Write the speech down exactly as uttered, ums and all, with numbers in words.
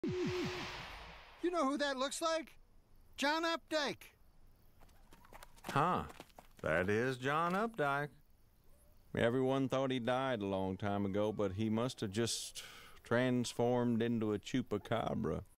You know who that looks like? John Updike. Huh. That is John Updike. Everyone thought he died a long time ago, but he must have just transformed into a Chupacabra.